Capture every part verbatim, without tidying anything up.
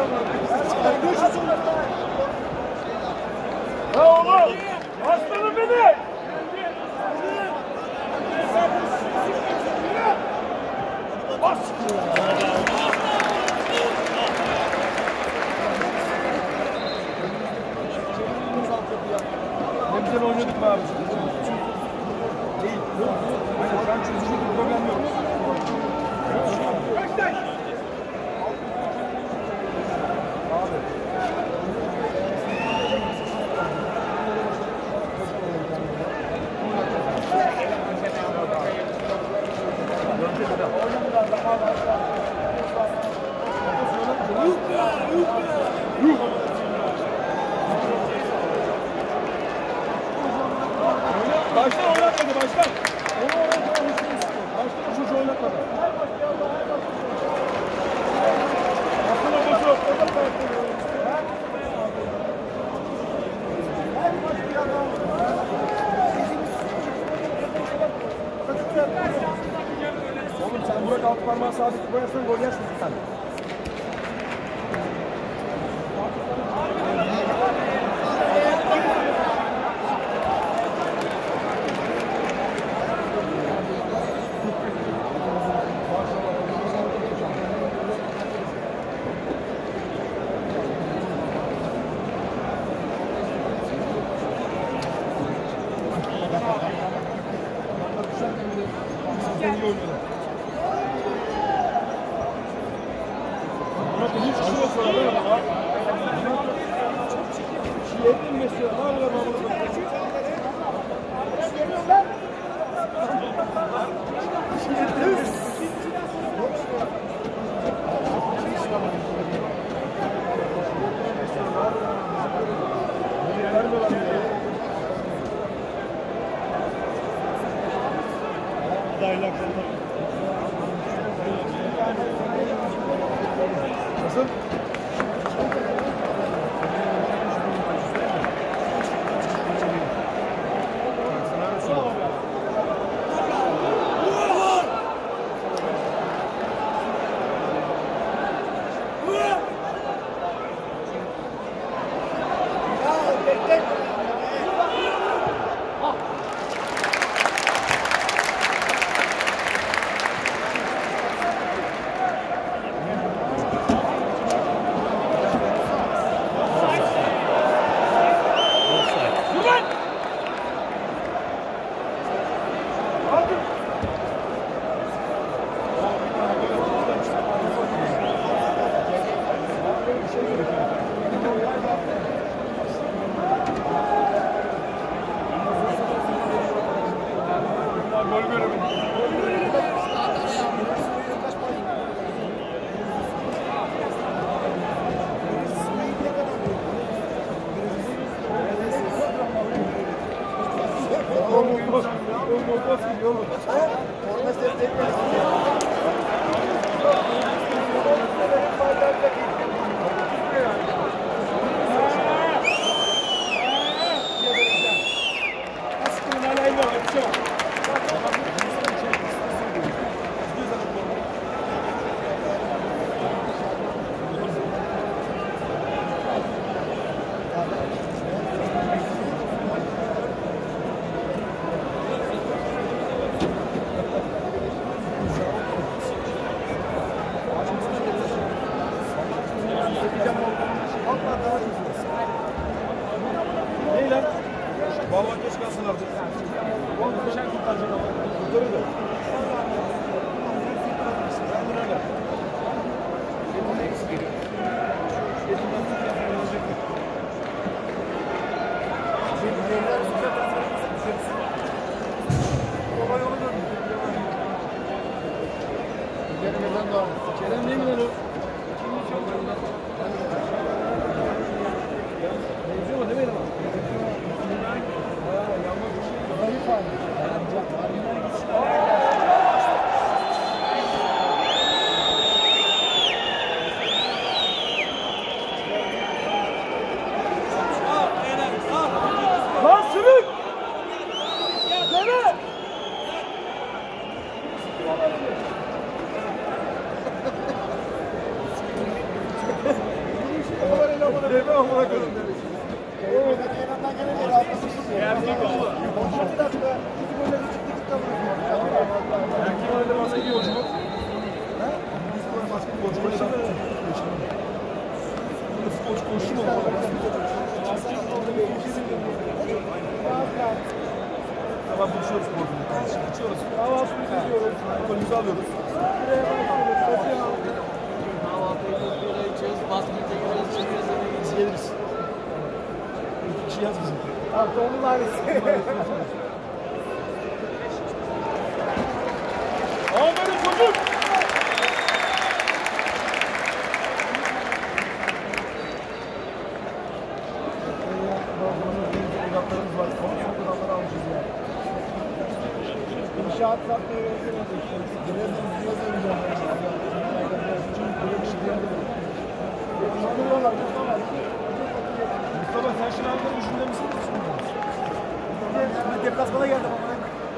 Ha oğlum! Aslanım beni! Bas! Ne güzel oynadık be abi. Değil. Aynen, ben çözücü bir problem yok. Baştan oynatmadı, baştan. Onu oynatmadı. Baştan o çocuğu oynatmadı. Aslında o çocuğu. O da farklı. Oğlum sen Burak altı parmağı sabit koyarsan gol yersin bir tane. Nasıl? Kerem ne güzel o. Benziyor mu değil mi? Zayıf abi. Lan sürük! Deme! Erkeğin oynadığı basketbolcu mu? Basketbolcu mu? Futbolcu koşu mu? Tamam buluşuyoruz sporcumuz. İçiyoruz. Kahvaltımızı ediyoruz. Alkolümüzü alıyoruz. Kahvaltıya içiyoruz, baskete giriyoruz, çıkıyoruz, eve Biz geçiyoruz. geliriz. İki kişi yaz bizim. Abi doğumlu ailesi. Aferin çocuk! Evlatlarımız var. Son fotoğrafları almışız ya. İnşaat satmayı öğrenemedik. Birazdan biraz oynayacağım. Çünkü böyle bir şey diyemiyorum. Anlıyorlar, Mustafa. Mustafa sen şimdi hangi düşünde misin? Ben deplasmana geldim ama.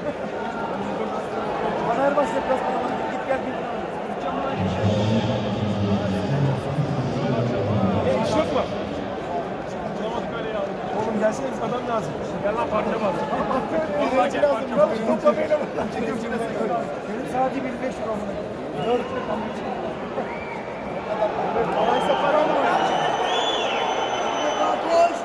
Bana her maç deplasmana bana git gel git. E iş yok mu? Oğlum gelseniz adam lazım. Gel lan parça bas. Vallahi gel lazım. Topla beni buradan çekiyorum şimdi. Benim sadece bin beş euro amına. Dört. Alaysa para mı? Koş.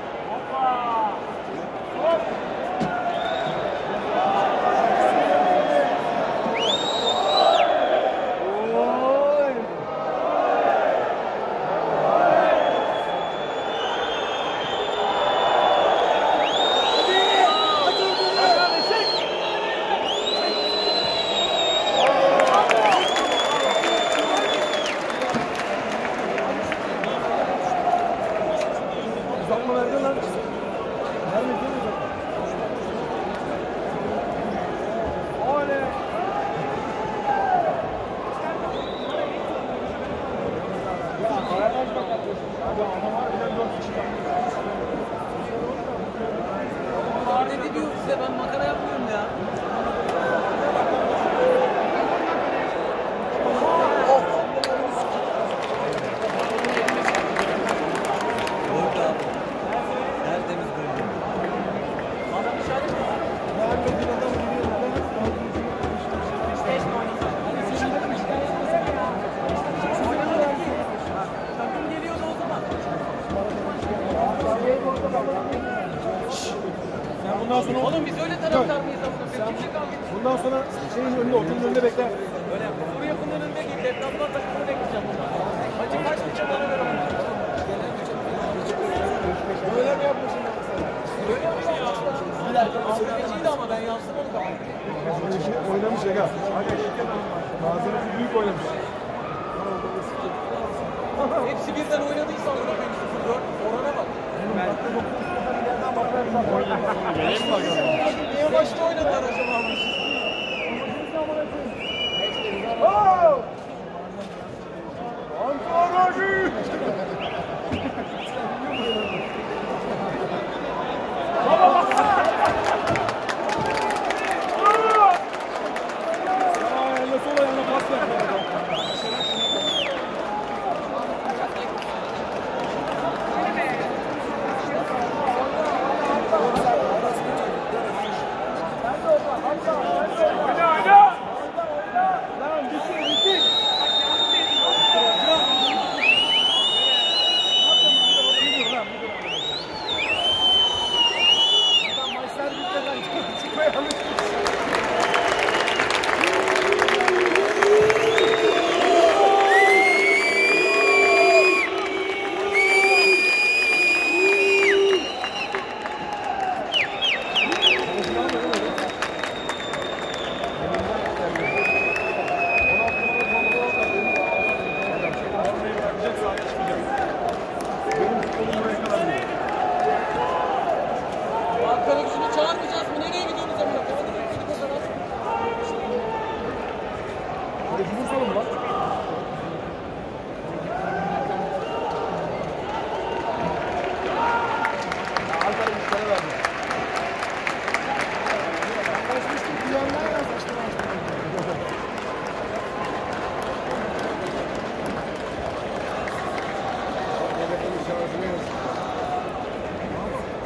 Uzatma verdin lan. Vermedi değil mi uzatma? Oley! Ya ayağına bak kardeşim. Abi adam var bir dört kişi kaldı. Ne diyor size? Ben makara yapmıyorum ya. Orada abi. Tertemiz böyle. Adam dışarıda mı? Vermediğin adam geliyor. Takım geliyordu o zaman. Sen bundan sonra Oğlum biz öyle taraftar mıyız aslında? Kimse kalmıyor. bundan sonra şeyin önünde, otelin önünde bekle. Öyle yapma. Kuru yakının önünde gidip deplasman takımını bekleyeceğim bundan. Hacı kaç bütçe bana ver onu. Böyle mi yapmışsın? Öyle yapıyor ya. Bir dakika. Affediciydi ama ben yapsam onu da. Oynamış Ega. Malzemesi büyük oynamış. Hepsi birden oynadıysa onu koyayım sıfır dört. Orana bak. Niye başta oynadılar acaba? Oh! Antrenörü! Baba baksana! Aa, elle sol ayağına pas ver. Oyna oyna! Lan bitti bitti! Maçlar bitmeden çıkmaya alıştık. Ankara gücünü çağırmayacağız mı? Nereye gidiyorsunuz amına koyayım? Hadi gidip o zaman. Hadi bulursalım lan. Alper'e bir tane verdim. Yaklaşmıştım. Dünyadan yaklaştım.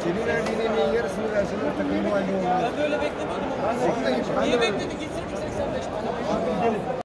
Senin verdiğin emeğin yarısını verseler takım bu halde olmaz. Ben böyle beklemiyordum. Vallahi ben Niye de- bekledik? Gitseydik seksen beş tane.